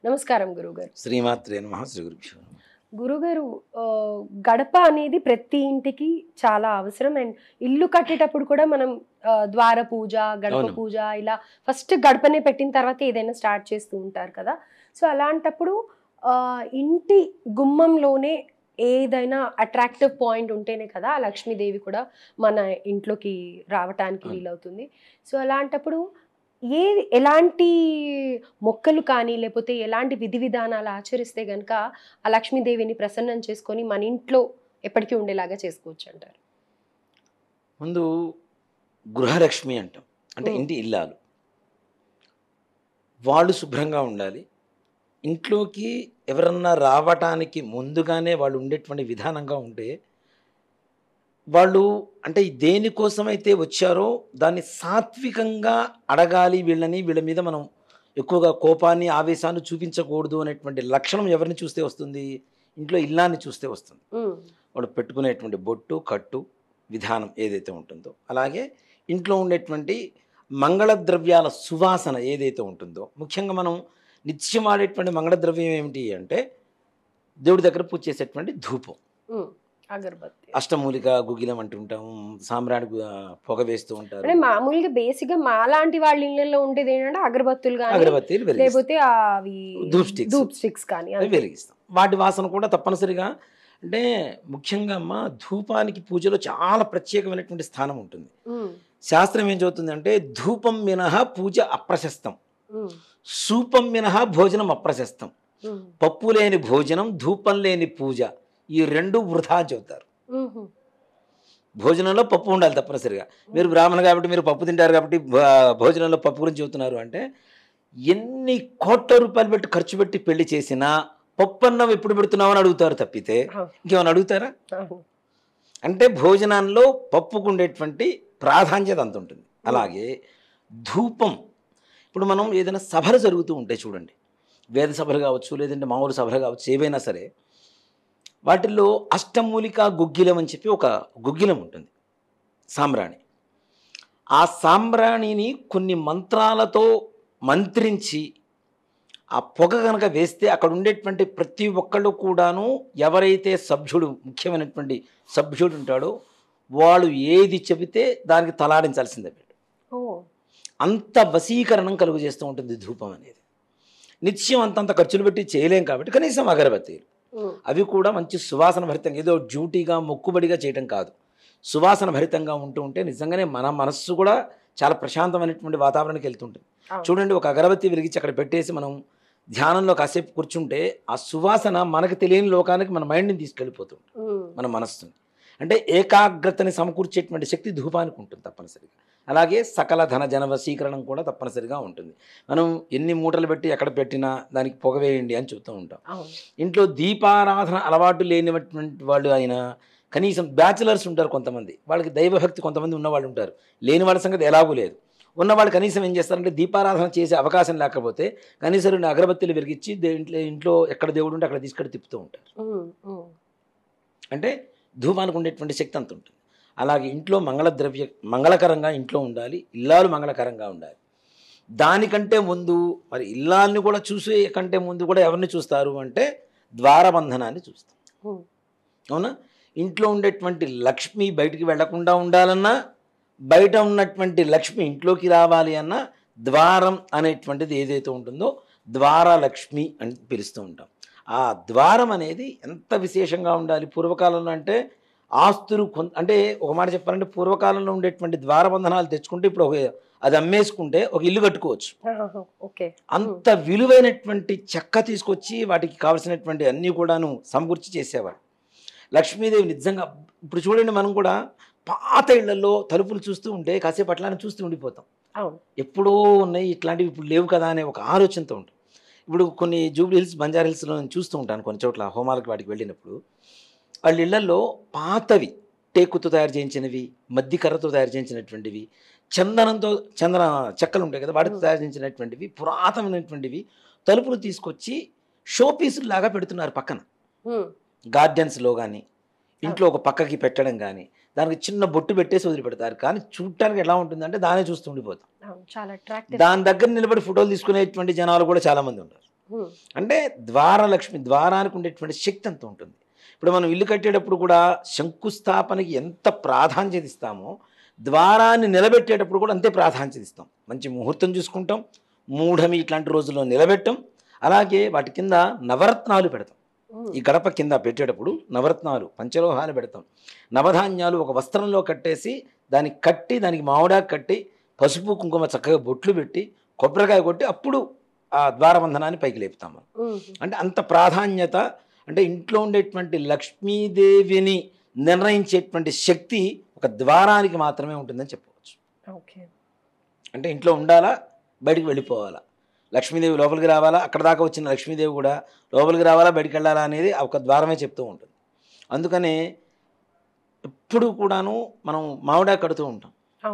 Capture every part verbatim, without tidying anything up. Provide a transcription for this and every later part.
నమస్కారం గురుగారు. శ్రీమాత్రే నమః. శ్రీ గురుభ్యో నమః. గురుగారు, గడప అనేది ప్రతి ఇంటికి చాలా అవసరం. అండ్ ఇల్లు కట్టేటప్పుడు కూడా మనం ద్వార పూజ, గడప పూజ ఇలా ఫస్ట్ గడపనే పెట్టిన తర్వాత ఏదైనా స్టార్ట్ చేస్తూ ఉంటారు కదా. సో అలాంటప్పుడు ఆ ఇంటి గుమ్మంలోనే ఏదైనా అట్రాక్టివ్ పాయింట్ ఉంటేనే కదా ఆ లక్ష్మీదేవి కూడా మన ఇంట్లోకి రావటానికి వీలవుతుంది. సో అలాంటప్పుడు ఏ ఎలాంటి మొక్కలు కానీ లేకపోతే ఎలాంటి విధి విధానాలు ఆచరిస్తే గనక ఆ లక్ష్మీదేవిని ప్రసన్నం చేసుకొని మన ఇంట్లో ఎప్పటికీ ఉండేలాగా చేసుకోవచ్చు అంటారు? ముందు గృహలక్ష్మి అంటాం, అంటే ఇంటి ఇల్లాలు. వాళ్ళు శుభ్రంగా ఉండాలి. ఇంట్లోకి ఎవరన్నా రావటానికి ముందుగానే వాళ్ళు ఉండేటువంటి విధానంగా ఉంటే వాళ్ళు అంటే దేనికోసమైతే వచ్చారో దాన్ని సాత్వికంగా అడగాలి. వీళ్ళని వీళ్ళ మీద మనం ఎక్కువగా కోపాన్ని ఆవేశాన్ని చూపించకూడదు అనేటువంటి లక్షణం ఎవరిని చూస్తే వస్తుంది? ఇంట్లో ఇల్లాన్ని చూస్తే వస్తుంది. వాళ్ళు పెట్టుకునేటువంటి బొట్టు కట్టు విధానం ఏదైతే ఉంటుందో, అలాగే ఇంట్లో ఉండేటువంటి మంగళద్రవ్యాల సువాసన ఏదైతే ఉంటుందో, ముఖ్యంగా మనం నిత్యం వాడేటువంటి మంగళద్రవ్యం ఏమిటి అంటే దేవుడి దగ్గర పూజ చేసేటువంటి ధూపం, అగరబత్తి, అష్టమూలిక గుగ్గిలం అంటుంటాం, సాంబ్రాణి పొగ వేస్తూ ఉంటారు. మామూలుగా బేసిక్ గా మా లాంటి వాళ్ళ ఇళ్ళల్లో ఉండేది ఏంటంటే అగరబత్తులు కానీ అగరబత్తీలు లేకపోతే అవి ధూప్ స్టిక్స్ ధూప్ స్టిక్స్ కానీ వెలిగిస్తాం. వాటి వాసన కూడా తప్పనిసరిగా, అంటే ముఖ్యంగా అమ్మ ధూపానికి పూజలో చాలా ప్రత్యేకమైనటువంటి స్థానం ఉంటుంది. శాస్త్రం ఏం చెబుతుంది అంటే ధూపం మినహా పూజ అప్రశస్తం, సూపం మినహా భోజనం అప్రశస్తం, పప్పు లేని భోజనం, ధూపం లేని పూజ, ఈ రెండు వృధా చెబుతారు. భోజనంలో పప్పు ఉండాలి తప్పనిసరిగా. మీరు బ్రాహ్మణ కాబట్టి మీరు పప్పు తింటారు కాబట్టి భోజనంలో పప్పు గురించి చెబుతున్నారు అంటే, ఎన్ని కోట్ల రూపాయలు పెట్టి ఖర్చు పెట్టి పెళ్లి చేసినా పప్పు అన్నం ఎప్పుడు పెడుతున్నావు అని అడుగుతారు తప్పితే ఇంకేమైనా అడుగుతారా? అంటే భోజనాల్లో పప్పుకు ఉండేటువంటి ప్రాధాన్యత అంత ఉంటుంది. అలాగే ధూపం, ఇప్పుడు మనం ఏదైనా సభలు జరుగుతూ ఉంటే చూడండి, వేద సభలు కావచ్చు లేదంటే మామూలు సభలు కావచ్చు, ఏవైనా సరే వాటిల్లో అష్టమూలిక గుగ్గిలం అని చెప్పి ఒక గుగ్గిలం ఉంటుంది, సాంబ్రాణి. ఆ సాంబ్రాణిని కొన్ని మంత్రాలతో మంత్రించి ఆ పొగ కనుక వేస్తే అక్కడ ఉండేటువంటి ప్రతి ఒక్కళ్ళు కూడాను, ఎవరైతే సభ్యుడు ముఖ్యమైనటువంటి సభ్యుడు ఉంటాడో వాళ్ళు ఏది చెబితే దానికి తలాడించాల్సిందే. అంత వశీకరణం కలుగు చేస్తూ ఉంటుంది ధూపం అనేది. నిత్యం అంతంత ఖర్చులు పెట్టి చేయలేం కాబట్టి కనీసం అగరబత్తీలు, అవి కూడా మంచి సువాసన భరితంగా, ఏదో డ్యూటీగా మొక్కుబడిగా చేయటం కాదు, సువాసన భరితంగా ఉంటూ ఉంటే నిజంగానే మన మనస్సు కూడా చాలా ప్రశాంతమైనటువంటి వాతావరణానికి వెళ్తుంటుంది. చూడండి, ఒక అగరబత్తి వెలిగించి అక్కడ పెట్టేసి మనం ధ్యానంలో కాసేపు కూర్చుంటే ఆ సువాసన మనకు తెలియని లోకానికి మన మైండ్ని తీసుకెళ్ళిపోతుంది, మన మనస్సుని. అంటే ఏకాగ్రతని సమకూర్చేటువంటి శక్తి ధూపానికి ఉంటుంది తప్పనిసరిగా. అలాగే సకల ధన జన వశీకరణం కూడా తప్పనిసరిగా ఉంటుంది. మనం ఎన్ని మూటలు పెట్టి ఎక్కడ పెట్టినా దానికి పొగ వేయండి అని చెప్తూ ఉంటాం. ఇంట్లో దీపారాధన అలవాటు లేనిటువంటి వాళ్ళు అయినా, కనీసం బ్యాచిలర్స్ ఉంటారు కొంతమంది, వాళ్ళకి దైవభక్తి కొంతమంది ఉన్నవాళ్ళు ఉంటారు, లేని వాళ్ళ సంగతి ఎలాగూ లేదు. ఉన్నవాళ్ళు కనీసం ఏం చేస్తారంటే దీపారాధన చేసే అవకాశం లేకపోతే కనీసం రెండు అగరబత్తీలు వెలిగించి ఇంట్లో ఇంట్లో ఎక్కడ దేవుడు ఉంటే అక్కడ తీసుకెళ్ళి తిప్పుతూ ఉంటారు. అంటే ధూపానికి ఉండేటువంటి శక్తి అంత ఉంటుంది. అలాగే ఇంట్లో మంగళద్రవ్య మంగళకరంగా ఇంట్లో ఉండాలి, ఇల్లాలు మంగళకరంగా ఉండాలి. దానికంటే ముందు మరి ఇల్లాలని కూడా చూసే కంటే ముందు కూడా ఎవరిని చూస్తారు అంటే ద్వారబంధనాన్ని చూస్తాం. అవునా? ఇంట్లో ఉండేటువంటి లక్ష్మి బయటికి వెళ్లకుండా ఉండాలన్నా, బయట ఉన్నటువంటి లక్ష్మి ఇంట్లోకి రావాలి అన్నా ద్వారం అనేటువంటిది ఏదైతే ఉంటుందో ద్వారలక్ష్మి అని పిలుస్తూ ఉంటాం. ఆ ద్వారం అనేది ఎంత విశేషంగా ఉండాలి. పూర్వకాలంలో అంటే ఆస్తులు కొ అంటే ఒక మాట చెప్పాలంటే పూర్వకాలంలో ఉండేటువంటి ద్వారబంధనాలు తెచ్చుకుంటే ఇప్పుడు ఒక అది అమ్మేసుకుంటే ఒక ఇల్లు కట్టుకోవచ్చు. అంత విలువైనటువంటి చెక్క తీసుకొచ్చి వాటికి కావలసినటువంటి అన్నీ కూడాను సమకూర్చి చేసేవారు. లక్ష్మీదేవి నిజంగా ఇప్పుడు చూడండి, మనం కూడా పాత ఇళ్లలో తలుపులు చూస్తూ ఉంటే కాసేపు అట్లానే చూస్తూ ఉండిపోతాం. ఎప్పుడో ఉన్నాయి ఇట్లాంటివి ఇప్పుడు లేవు కదా అనే ఒక ఆలోచనతో ఉంటుంది. ఇప్పుడు కొన్ని జూబ్లీ హిల్స్, బంజారా హిల్స్లో నేను చూస్తూ ఉంటాను కొన్ని చోట్ల హోమాలకు వాటికి వెళ్ళినప్పుడు, వాళ్ళ ఇళ్లలో పాతవి టేకుతో తయారు చేయించినవి, మద్ది కర్రతో తయారు చేయించినటువంటివి, చందనంతో చందన చెక్కలు ఉంటాయి కదా వాటితో తయారు చేయించినటువంటివి పురాతనమైనటువంటివి తలుపులు తీసుకొచ్చి షో పీసులు లాగా పెడుతున్నారు పక్కన గార్డెన్స్లో కానీ ఇంట్లో ఒక పక్కకి పెట్టడం కానీ, దానికి చిన్న బొట్టు పెట్టేసి వదిలిపెడతారు. కానీ చూడటానికి ఎలా ఉంటుందంటే దానే చూస్తూ ఉండిపోతాం. దాని దగ్గర నిలబడి ఫోటోలు తీసుకునేటువంటి జనాలు కూడా చాలా మంది ఉంటారు. అంటే ద్వారలక్ష్మి ద్వారానికి ఉండేటువంటి శక్తి అంత ఉంటుంది. ఇప్పుడు మనం ఇల్లు కట్టేటప్పుడు కూడా శంకుస్థాపనకి ఎంత ప్రాధాన్యత ఇస్తామో ద్వారాన్ని నిలబెట్టేటప్పుడు కూడా అంతే ప్రాధాన్యత ఇస్తాం. మంచి ముహూర్తం చూసుకుంటాం, మూఢమి ఇట్లాంటి రోజుల్లో నిలబెట్టం. అలాగే వాటి కింద నవరత్నాలు పెడతాం. ఈ గడప కింద పెట్టేటప్పుడు నవరత్నాలు పంచలోహాలు పెడతాం. నవధాన్యాలు ఒక వస్త్రంలో కట్టేసి దానికి కట్టి దానికి మామిడాకు కట్టి పసుపు కుంకుమ చక్కగా బొట్లు పెట్టి కొబ్బరికాయ కొట్టి అప్పుడు ఆ ద్వారబంధనాన్ని పైకి లేపుతాం మనం. అంటే అంత ప్రాధాన్యత, అంటే ఇంట్లో ఉండేటువంటి లక్ష్మీదేవిని నిర్ణయించేటువంటి శక్తి ఒక ద్వారానికి మాత్రమే ఉంటుందని చెప్పవచ్చు. అంటే ఇంట్లో ఉండాలా, బయటికి వెళ్ళిపోవాలా, లక్ష్మీదేవి లోపలికి రావాలా, అక్కడ దాకా వచ్చిన లక్ష్మీదేవి కూడా లోపలికి రావాలా, బయటికి వెళ్ళాలా అనేది ఒక ద్వారమే చెప్తూ ఉంటుంది. అందుకనే ఎప్పుడు కూడాను మనం మామిడాకు కడుతూ ఉంటాం.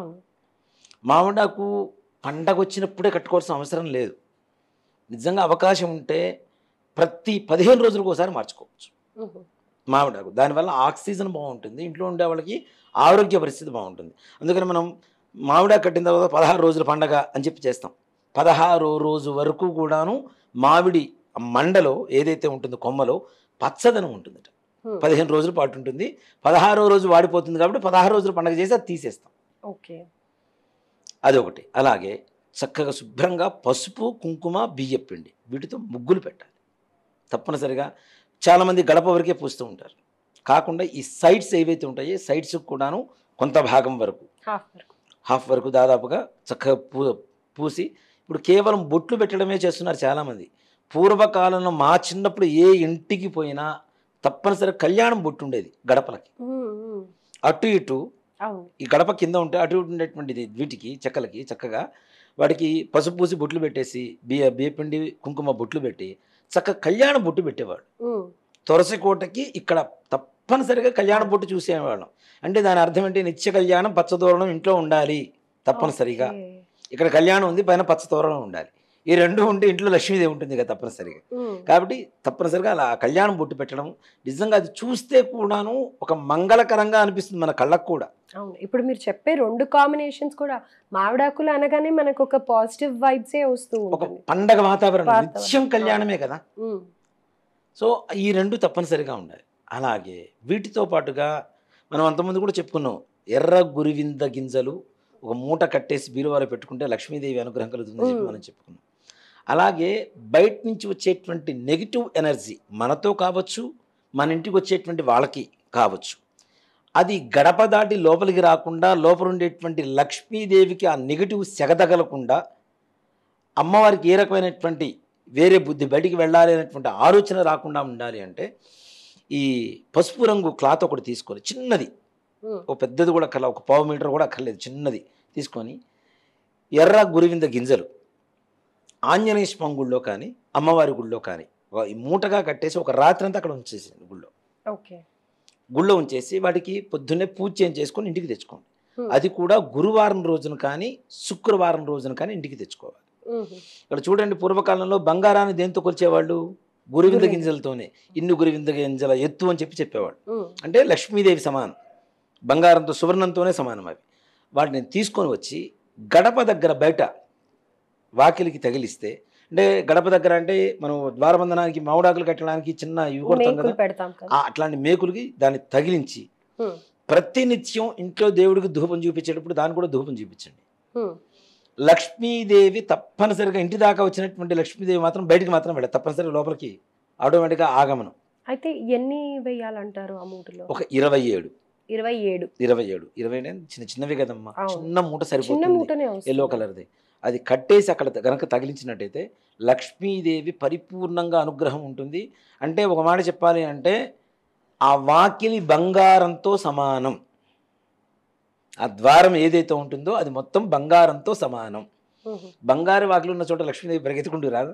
మామిడాకు పండగ వచ్చినప్పుడే కట్టుకోవాల్సిన అవసరం లేదు. నిజంగా అవకాశం ఉంటే ప్రతి పదిహేను రోజులకు ఒకసారి మార్చుకోవచ్చు మామిడాకు. దానివల్ల ఆక్సిజన్ బాగుంటుంది, ఇంట్లో ఉండే వాళ్ళకి ఆరోగ్య పరిస్థితి బాగుంటుంది. అందుకని మనం మామిడాకు కట్టిన తర్వాత పదహారు రోజుల పండగ అని చెప్పి చేస్తాం. పదహారో రోజు వరకు కూడాను మామిడి మండలో ఏదైతే ఉంటుందో కొమ్మలో పచ్చదనం ఉంటుందట. పదిహేను రోజుల పాటు ఉంటుంది. పదహారో రోజు వాడిపోతుంది కాబట్టి పదహారు రోజులు పండగ చేసి అది తీసేస్తాం. ఓకే, అదొకటి. అలాగే చక్కగా శుభ్రంగా పసుపు కుంకుమ బియ్యం పిండి వీటితో ముగ్గులు పెట్టాలి తప్పనిసరిగా. చాలామంది గడప వరకే పూస్తూ ఉంటారు, కాకుండా ఈ సైడ్స్ ఏవైతే ఉంటాయో సైడ్స్ కూడాను కొంత భాగం వరకు హాఫ్ వరకు దాదాపుగా చక్కగా పూ పూసి ఇప్పుడు కేవలం బొట్లు పెట్టడమే చేస్తున్నారు చాలామంది. పూర్వకాలంలో మా చిన్నప్పుడు ఏ ఇంటికి పోయినా తప్పనిసరిగా కళ్యాణం బొట్టు ఉండేది గడపలకి. అటు ఇటు ఈ గడప కింద ఉంటే అటు ఇటు ఉండేటువంటిది వీటికి చెక్కలకి చక్కగా వాడికి పసుపు పూసి బొట్లు పెట్టేసి బియ్య బియ్యపిండి కుంకుమ బొట్లు పెట్టి చక్కగా కళ్యాణ బొట్టు పెట్టేవాడు. తులసికోటకి ఇక్కడ తప్పనిసరిగా కళ్యాణ బొట్టు చూసేవాళ్ళం. అంటే దాని అర్థం ఏంటి, నిత్య కళ్యాణం పచ్చతోరణం ఇంట్లో ఉండాలి తప్పనిసరిగా. ఇక్కడ కళ్యాణం ఉంది, పైన పచ్చతోరణం ఉండాలి. ఈ రెండు ఉంటే ఇంట్లో లక్ష్మీదేవి ఉంటుంది కదా తప్పనిసరిగా. కాబట్టి తప్పనిసరిగా అలా కళ్యాణం బొట్టు పెట్టడం నిజంగా అది చూస్తే కూడాను ఒక మంగళకరంగా అనిపిస్తుంది మన కళ్ళకు కూడా. అవును, ఇప్పుడు మీరు చెప్పే రెండు కాంబినేషన్స్ కూడా మామిడాకులు అనగానే మనకు ఒక పాజిటివ్ వైబ్సే వస్తూ ఒక పండగ వాతావరణం, నిత్యం కళ్యాణమే కదా. సో ఈ రెండు తప్పనిసరిగా ఉండాలి. అలాగే వీటితో పాటుగా మనం అంతకుముందు కూడా చెప్పుకున్నాం, ఎర్ర గురివింద గింజలు ఒక మూట కట్టేసి బీరువాలో పెట్టుకుంటే లక్ష్మీదేవి అనుగ్రహం కలుగుతుందని చెప్పి మనం చెప్పుకున్నాం. అలాగే బయట నుంచి వచ్చేటువంటి నెగిటివ్ ఎనర్జీ మనతో కావచ్చు, మన ఇంటికి వచ్చేటువంటి వాళ్ళకి కావచ్చు, అది గడప దాటి లోపలికి రాకుండా లోపల ఉండేటువంటి లక్ష్మీదేవికి ఆ నెగిటివ్ సెగదగలకుండా అమ్మవారికి ఏ రకమైనటువంటి వేరే బుద్ధి బయటికి వెళ్ళాలి అనేటువంటి ఆలోచన రాకుండా ఉండాలి అంటే ఈ పసుపు రంగు క్లాత్ ఒకటి తీసుకొని చిన్నది, ఒక పెద్దది కూడా అక్కర్లేదు, ఒక పావు మీటర్ కూడా అక్కర్లేదు, చిన్నది తీసుకొని ఎర్ర గురివింద గింజలు ఆంజనేయ స్వామి గుళ్ళో కానీ అమ్మవారి గుళ్ళో కానీ ఈ మూటగా కట్టేసి ఒక రాత్రి అంతా అక్కడ ఉంచేసి గుళ్ళో ఓకే గుళ్ళో ఉంచేసి వాటికి పొద్దున్నే పూజ చేయం చేసుకొని ఇంటికి తెచ్చుకోండి. అది కూడా గురువారం రోజున కానీ శుక్రవారం రోజున కానీ ఇంటికి తెచ్చుకోవాలి. ఇక్కడ చూడండి, పూర్వకాలంలో బంగారాన్ని దేంతో కొలిచేవాళ్ళు, గురివింద గింజలతోనే. ఇన్ని గురివింద గింజల ఎత్తు అని చెప్పి చెప్పేవాడు. అంటే లక్ష్మీదేవి సమానం, బంగారంతో సువర్ణంతోనే సమానం అవి. వాటిని తీసుకొని వచ్చి గడప దగ్గర బయట వాకిలికి తగిలిస్తే, అంటే గడప దగ్గర అంటే మనం ద్వారబంధనానికి మామిడాకులు కట్టడానికి చిన్న ఇవి కొడతాం కదా, అట్లాంటి మేకులకి దాన్ని తగిలించి ప్రతినిత్యం ఇంట్లో దేవుడికి ధూపం చూపించేటప్పుడు దాన్ని కూడా ధూపం చూపించండి. లక్ష్మీదేవి తప్పనిసరిగా ఇంటి దాకా వచ్చినటువంటి లక్ష్మీదేవి మాత్రం బయటికి మాత్రం వెళ్ళదు, తప్పనిసరిగా లోపలికి ఆటోమేటిక్గా ఆగమనం. అయితే ఎన్ని వేయాలంటారు ఆ మూటలో? ఒక ఇరవై ఏడు ఇరవై ఏడు ఇరవై ఏడు ఇరవై చిన్న చిన్నవి కదమ్మా, చిన్న మూట సరిపోతుంది, ఎల్లో కలర్ది. అది కట్టేసి అక్కడ కనుక తగిలించినట్టయితే లక్ష్మీదేవి పరిపూర్ణంగా అనుగ్రహం ఉంటుంది. అంటే ఒక మాట చెప్పాలి అంటే ఆ వాకిలి బంగారంతో సమానం, ఆ ద్వారం ఏదైతే ఉంటుందో అది మొత్తం బంగారంతో సమానం. బంగారు వాకిలు ఉన్న చోట లక్ష్మీదేవి పరిగెత్తుకుంటూ రాదు.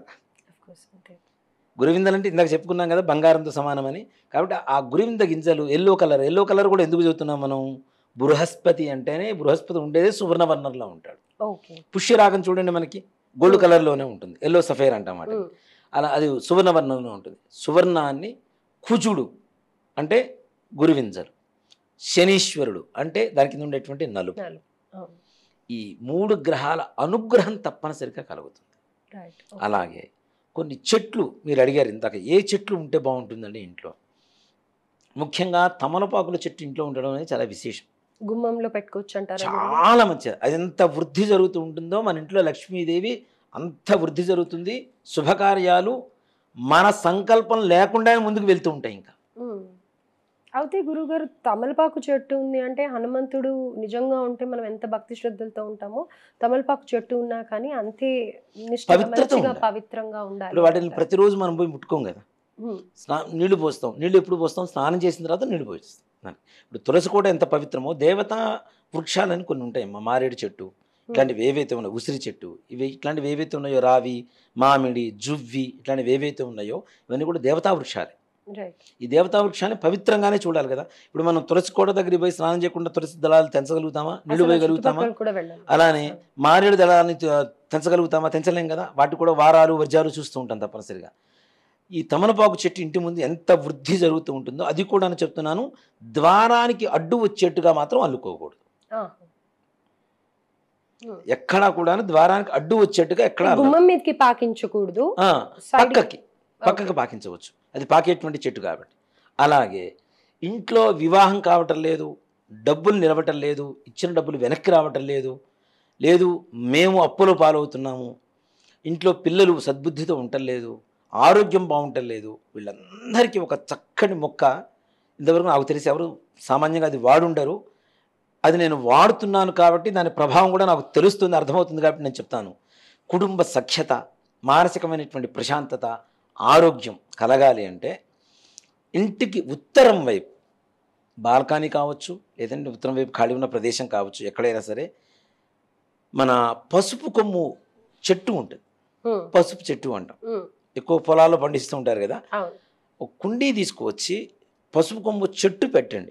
గురివిందలు అంటే ఇందాక చెప్పుకున్నాం కదా బంగారంతో సమానం అని. కాబట్టి ఆ గురివింద గింజలు ఎల్లో కలర్, ఎల్లో కలర్ కూడా ఎందుకు చెబుతున్నాం మనం, బృహస్పతి అంటేనే బృహస్పతి ఉండేదే సువర్ణవర్ణంలో ఉంటాడు. పుష్యరాగం చూడండి మనకి గోల్డ్ కలర్లోనే ఉంటుంది, ఎల్లో సఫేర్ అంటామాట. అలా అది సువర్ణవర్ణంలో ఉంటుంది. సువర్ణాన్ని కుజుడు అంటే గురివింజలు, శనీశ్వరుడు అంటే దాని కింద ఉండేటువంటి నలుపు. ఈ మూడు గ్రహాల అనుగ్రహం తప్పనిసరిగా కలుగుతుంది. అలాగే కొన్ని చెట్లు మీరు అడిగారు ఇందాక, ఏ చెట్లు ఉంటే బాగుంటుందండి ఇంట్లో? ముఖ్యంగా తమలపాకుల చెట్టు ఇంట్లో ఉండడం అనేది చాలా విశేషం. గుమ్మంలో పెట్టుకోవచ్చు అంటారా? చాలా మంచిది. అది ఎంత వృద్ధి జరుగుతూ ఉంటుందో మన ఇంట్లో లక్ష్మీదేవి అంత వృద్ధి జరుగుతుంది. శుభకార్యాలు మన సంకల్పం లేకుండానే ముందుకు వెళ్తూ ఉంటాయి. ఇంకా అయితే గురుగారు, తమలపాకు చెట్టు ఉంది అంటే హనుమంతుడు నిజంగా ఉంటే మనం ఎంత భక్తి శ్రద్ధలతో ఉంటామో, తమలపాకు చెట్టు ఉన్నా కానీ అంతే నిష్ఠగా పవిత్రంగా ఉండాలి. ఇప్పుడు వాటిని ప్రతిరోజు మనం పోయి ముట్టుకోం కదా, స్నా నీళ్లు పోస్తాం. నీళ్ళు ఎప్పుడు పోస్తాం? స్నానం చేసిన తర్వాత నీళ్లు పోస్తాం. ఇప్పుడు తులసి కూడా ఎంత పవిత్రమో, దేవతా వృక్షాలని కొన్ని ఉంటాయి. మా మారేడు చెట్టు ఇట్లాంటివి ఏవైతే ఉన్నాయో, ఉసిరి చెట్టు, ఇవి ఇట్లాంటివి ఏవైతే ఉన్నాయో, రావి, మామిడి, జువ్వి ఇట్లాంటివి ఏవైతే ఉన్నాయో ఇవన్నీ కూడా దేవతా వృక్షాలే. ఈ దేవతా వృక్షాన్ని పవిత్రంగానే చూడాలి కదా. ఇప్పుడు మనం తులసి కోట దగ్గరికి పోయి స్నానం చేయకుండా తులసి దళాలు తెంచగలుగుతామా? నీళ్లు పోయగలుగుతామా? అలానే మారేడు దళాలని తెంచగలుగుతామా? తెంచలేం కదా. వాటి కూడా వారాలు వర్జాలు చూస్తూ ఉంటాం తప్పనిసరిగా. ఈ తమలపాకు చెట్టు ఇంటి ముందు ఎంత వృద్ధి జరుగుతూ ఉంటుందో అది కూడా అని చెప్తున్నాను. ద్వారానికి అడ్డు వచ్చేట్టుగా మాత్రం అల్లుకోకూడదు. ఎక్కడా కూడా ద్వారానికి అడ్డు వచ్చేట్టుగా ఎక్కడ పాకించకూడదు. పక్కకి పక్కకి పాకించవచ్చు, అది పాకేటువంటి చెట్టు కాబట్టి. అలాగే ఇంట్లో వివాహం కావటం లేదు, డబ్బులు నిలవటం లేదు, ఇచ్చిన డబ్బులు వెనక్కి రావటం లేదు, లేదు మేము అప్పులో పాలవుతున్నాము, ఇంట్లో పిల్లలు సద్బుద్ధితో ఉండలేదు, ఆరోగ్యం బాగుంటం లేదు, వీళ్ళందరికీ ఒక చక్కటి మొక్క ఇంతవరకు నాకు తెలిసి ఎవరు సామాన్యంగా అది వాడుండరు. అది నేను వాడుతున్నాను కాబట్టి దాని ప్రభావం కూడా నాకు తెలుస్తుంది, అర్థమవుతుంది కాబట్టి నేను చెప్తాను. కుటుంబ సఖ్యత, మానసికమైనటువంటి ప్రశాంతత, ఆరోగ్యం కలగాలి అంటే ఇంటికి ఉత్తరం వైపు బాల్కనీ కావచ్చు, లేదంటే ఉత్తరం వైపు ఖాళీ ఉన్న ప్రదేశం కావచ్చు, ఎక్కడైనా సరే మన పసుపు కొమ్ము చెట్టు ఉంటుంది. పసుపు చెట్టు అంటాం, ఎక్కువ పొలాల్లో పండిస్తూ ఉంటారు కదా. ఒక కుండీ తీసుకువచ్చి పసుపు కొమ్ము చెట్టు పెట్టండి.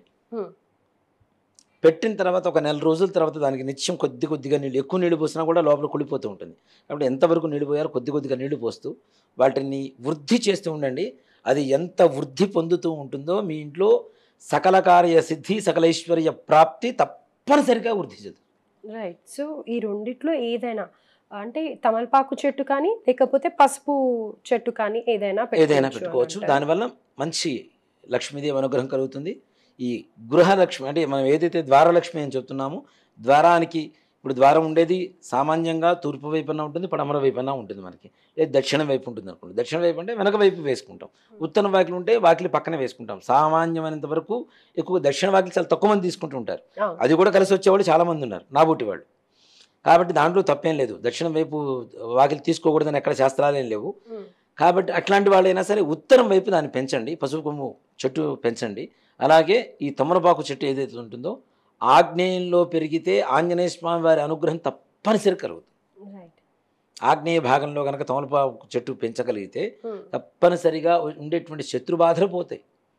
పెట్టిన తర్వాత ఒక నెల రోజుల తర్వాత దానికి నిత్యం కొద్ది కొద్దిగా నీళ్ళు, ఎక్కువ నీళ్ళు పోసినా కూడా లోపల కుళ్ళిపోతూ ఉంటుంది. కాబట్టి ఎంతవరకు నీళ్ళు పోయారో కొద్ది కొద్దిగా నీళ్లు పోస్తూ వాటిని వృద్ధి చేస్తూ ఉండండి. అది ఎంత వృద్ధి పొందుతూ ఉంటుందో మీ ఇంట్లో సకల కార్య సిద్ధి, సకల ఐశ్వర్య ప్రాప్తి తప్పనిసరిగా వృద్ధి చెందుతుంది. రైట్. సో ఈ రెండిట్లో ఏదైనా అంటే తమలపాకు చెట్టు కానీ లేకపోతే పసుపు చెట్టు కానీ ఏదైనా ఏదైనా పెట్టుకోవచ్చు. దానివల్ల మంచి లక్ష్మీదేవి అనుగ్రహం కలుగుతుంది. ఈ గృహలక్ష్మి అంటే మనం ఏదైతే ద్వారలక్ష్మి అని చెప్తున్నామో, ద్వారానికి ఇప్పుడు ద్వారం ఉండేది సామాన్యంగా తూర్పు వైపున ఉంటుంది, పడమర వైపున ఉంటుంది. మనకి లేదా దక్షిణ వైపు ఉంటుంది అనుకోండి. దక్షిణ వైపు అంటే వెనక వైపు వేసుకుంటాం. ఉత్తర వాకిలి ఉంటే వాకిలి పక్కన వేసుకుంటాం. సామాన్యమైనంత వరకు ఎక్కువ దక్షిణ వాకిలి చాలా తక్కువ మంది తీసుకుంటూ ఉంటారు. అది కూడా కలిసి వచ్చేవాళ్ళు చాలామంది ఉన్నారు, నాబోటి వాళ్ళు. కాబట్టి దాంట్లో తప్పేం లేదు. దక్షిణం వైపు వాకిలి తీసుకోకూడదని ఎక్కడ శాస్త్రాలు ఏం లేవు. కాబట్టి అట్లాంటి వాళ్ళైనా సరే ఉత్తరం వైపు దాన్ని పెంచండి, పసుపు కొమ్ము చెట్టు పెంచండి. అలాగే ఈ తమలపాకు చెట్టు ఏదైతే ఉంటుందో ఆగ్నేయంలో పెరిగితే ఆంజనేయ స్వామి వారి అనుగ్రహం తప్పనిసరి కలుగుతుంది. ఆగ్నేయ భాగంలో కనుక తమలపాకు చెట్టు పెంచగలిగితే తప్పనిసరిగా ఉండేటువంటి శత్రుబాధలు పోతాయి,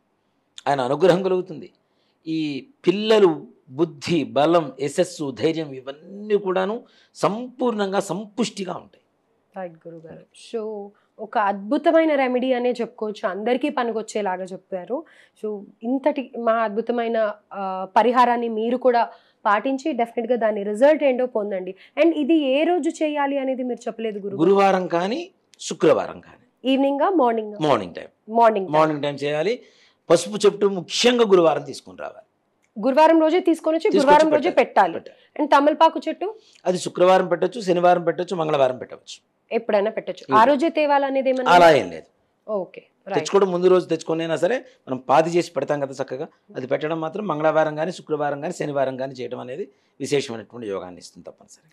ఆయన అనుగ్రహం కలుగుతుంది. ఈ పిల్లలు బుద్ధి, బలం, యశస్సు, ధైర్యం ఇవన్నీ కూడాను సంపూర్ణంగా సంపుష్టిగా ఉంటాయి. రైట్ గురుగారు. సో ఒక అద్భుతమైన రెమెడీ అనే చెప్పుకోవచ్చు, అందరికీ పనికొచ్చేలాగా చెప్పారు. సో ఇంతటి మా అద్భుతమైన పరిహారాన్ని మీరు కూడా పాటించి డెఫినెట్గా దాని రిజల్ట్ ఏంటో పొందండి. అండ్ ఇది ఏ రోజు చేయాలి అనేది మీరు చెప్పలేదు గురు. గురువారం కానీ శుక్రవారం కానీ evening morning morning time morning morning time చేయాలి. పసుపు చెట్టు ముఖ్యంగా గురువారం తీసుకుని రావాలి. గురువారం రోజే తీసుకొని వచ్చి గురువారం రోజే పెట్టాలి. అండ్ తమలపాకు చెట్టు అది శుక్రవారం పెట్టచ్చు, శనివారం పెట్టచ్చు, మంగళవారం పెట్టవచ్చు, ఎప్పుడైనా పెట్టచ్చు. ఆ రోజే తేవాలనేది ఏమన్నా అలా ఏం లేదు. ఓకే. తెచ్చుకోవడం ముందు రోజు తెచ్చుకొని అయినా సరే మనం పాది చేసి పెడతాం కదా చక్కగా, అది పెట్టడం మాత్రం మంగళవారం కానీ శుక్రవారం కానీ శనివారం కానీ చేయడం అనేది విశేషమైనటువంటి యోగాన్ని ఇస్తుంది తప్పనిసరి.